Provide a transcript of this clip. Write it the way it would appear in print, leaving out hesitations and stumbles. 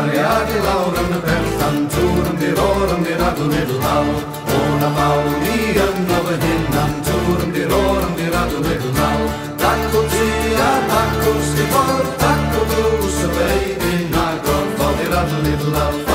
Ariadi lauren de pertan turen di roren di radu nidlau. Ona paulian nova hinnan turen di roren di radu nidlau. Takko tia, takko skipor, takko blues, baby, na god, di radu nidlau.